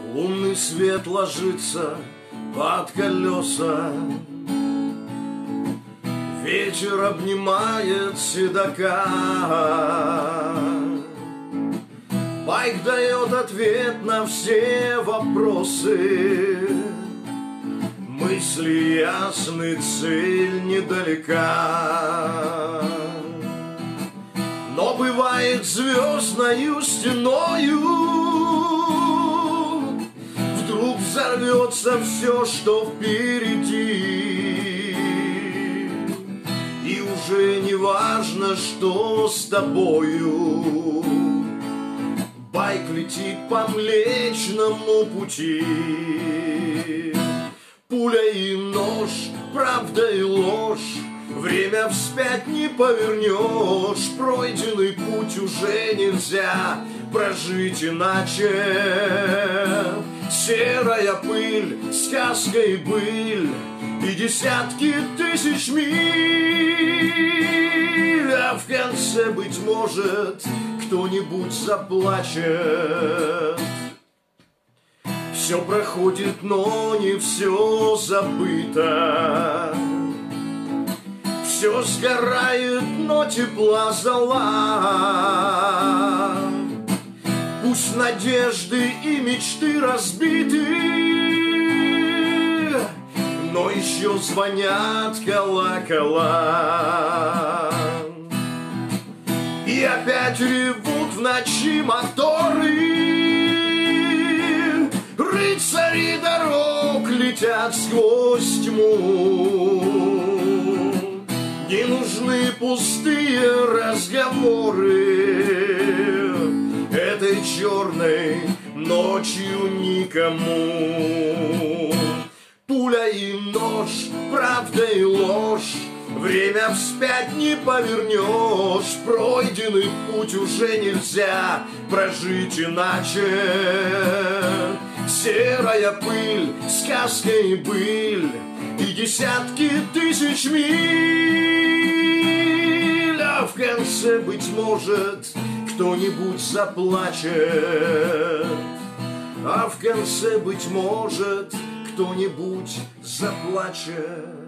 Лунный свет ложится под колеса, ветер обнимает седока. Байк дает ответ на все вопросы, мысли ясны, цель недалека. Но бывает звездною стеною вдруг взорвется все, что впереди, и уже не важно, что с тобою. Байк летит по Млечному пути. Пуля и нож, правда и ложь, время вспять не повернешь. Пройденный путь уже нельзя прожить иначе. Серая пыль, сказка и быль, и десятки тысяч миль. А в конце, быть может, кто-нибудь заплачет. Все проходит, но не все забыто. Все сгорает, но тепла зола. Пусть надежды и мечты разбиты, но еще звонят колокола. И опять ревут в ночи моторы. Рыцари дорог летят сквозь тьму. Не нужны пустые разговоры этой черной ночью никому. Пуля и нож, правда и ложь, время вспять не повернешь. Пройденный путь уже нельзя прожить иначе. Серая пыль, сказка и быль, и десятки тысяч миль. А в конце, быть может, кто-нибудь заплачет. А в конце, быть может, кто-нибудь заплачет.